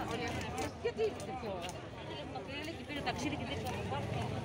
Γιατί ήρθε τώρα. Έλεγε πήρε ταξίδι και δεν ήταν